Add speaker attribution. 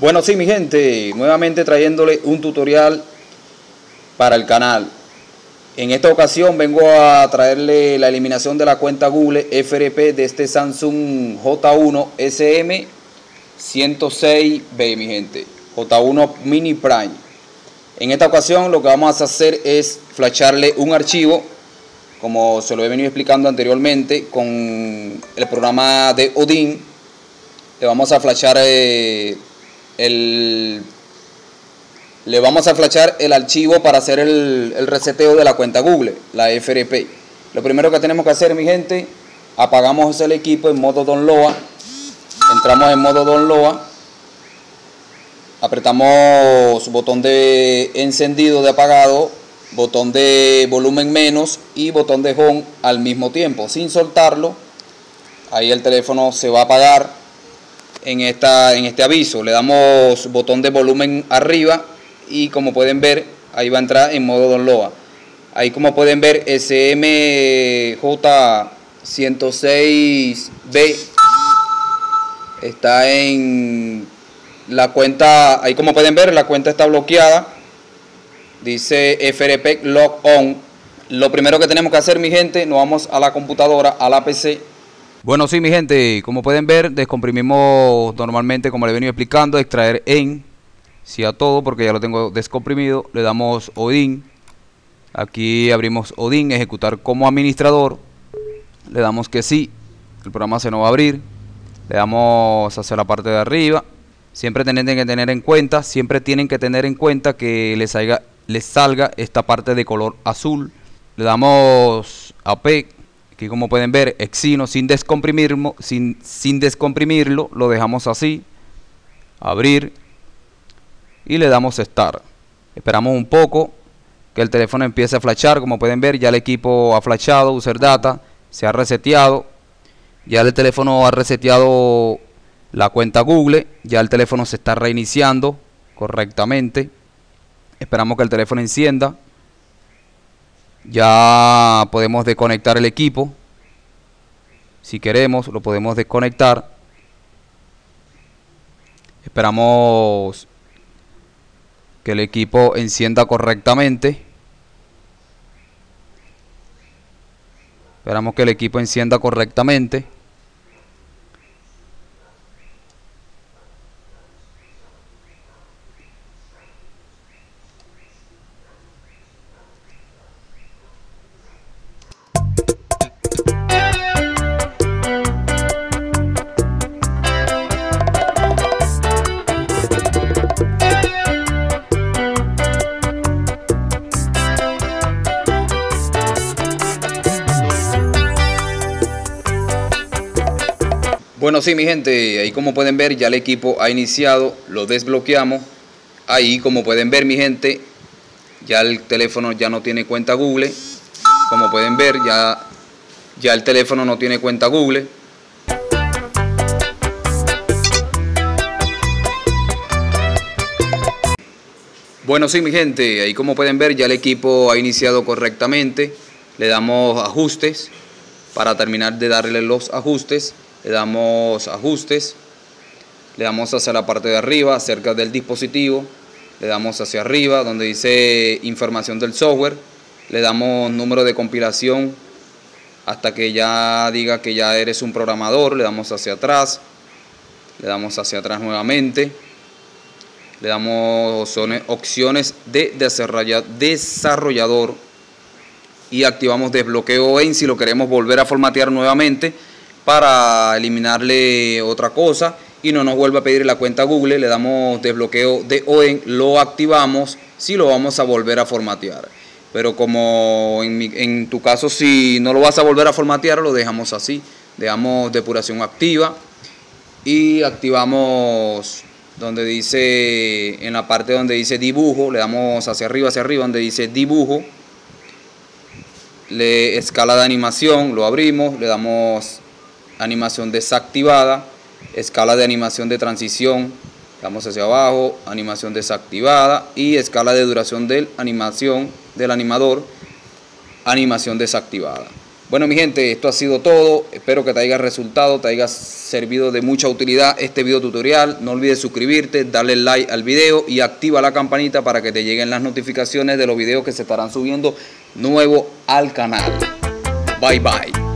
Speaker 1: Bueno, sí, mi gente, nuevamente trayéndole un tutorial para el canal. En esta ocasión vengo a traerle la eliminación de la cuenta Google FRP de este Samsung J1 SM106B, mi gente. J1 Mini Prime. En esta ocasión lo que vamos a hacer es flasharle un archivo, como se lo he venido explicando anteriormente, con el programa de Odin. Le vamos a flashar el archivo para hacer el reseteo de la cuenta Google, la FRP. Lo primero que tenemos que hacer, mi gente, apagamos el equipo en modo download. Entramos en modo download, apretamos botón de encendido de apagado, botón de volumen menos y botón de home al mismo tiempo, sin soltarlo. Ahí el teléfono se va a apagar. En este aviso le damos botón de volumen arriba y como pueden ver ahí va a entrar en modo download. Ahí como pueden ver SMJ106B está en la cuenta. Ahí como pueden ver la cuenta está bloqueada, dice FRP Log On. Lo primero que tenemos que hacer, mi gente, nos vamos a la computadora, a la PC. Bueno, sí, mi gente, como pueden ver, descomprimimos normalmente, como les he venido explicando, extraer en, sí a todo, porque ya lo tengo descomprimido. Le damos Odin, aquí abrimos Odin, ejecutar como administrador, le damos que sí, el programa se nos va a abrir, le damos hacia la parte de arriba. Siempre tienen que tener en cuenta, que les salga esta parte de color azul. Le damos AP. Aquí como pueden ver, Exino sin descomprimirlo, lo dejamos así, abrir y le damos Start. Esperamos un poco que el teléfono empiece a flashar. Como pueden ver, ya el equipo ha flashado, User Data, se ha reseteado. Ya el teléfono ha reseteado la cuenta Google, ya el teléfono se está reiniciando correctamente. Esperamos que el teléfono encienda. Ya podemos desconectar el equipo. Si queremos, lo podemos desconectar. Esperamos que el equipo encienda correctamente. Esperamos que el equipo encienda correctamente. Bueno, sí, mi gente, ahí como pueden ver ya el equipo ha iniciado, lo desbloqueamos. Ahí como pueden ver, mi gente, ya el teléfono ya no tiene cuenta Google. Como pueden ver, ya el teléfono no tiene cuenta Google. Bueno, sí, mi gente, ahí como pueden ver ya el equipo ha iniciado correctamente. Le damos ajustes. Para terminar de darle los ajustes, le damos ajustes, le damos hacia la parte de arriba, cerca del dispositivo, le damos hacia arriba donde dice información del software, le damos número de compilación hasta que ya diga que ya eres un programador, le damos hacia atrás nuevamente, le damos opciones de desarrollador y activamos desbloqueo en si lo queremos volver a formatear nuevamente para eliminarle otra cosa y no nos vuelve a pedir la cuenta Google. Le damos desbloqueo de OEN, lo activamos si lo vamos a volver a formatear. Pero como en tu caso, si no lo vas a volver a formatear, lo dejamos así. Dejamos depuración activa y activamos donde dice, en la parte donde dice dibujo, le damos hacia arriba donde dice dibujo. Escala de animación, lo abrimos, le damos animación desactivada, escala de animación de transición, damos hacia abajo, animación desactivada y escala de duración de animación del animador, animación desactivada. Bueno, mi gente, esto ha sido todo. Espero que te haya resultado, te haya servido de mucha utilidad este video tutorial. No olvides suscribirte, darle like al video y activa la campanita para que te lleguen las notificaciones de los videos que se estarán subiendo nuevo al canal. Bye bye.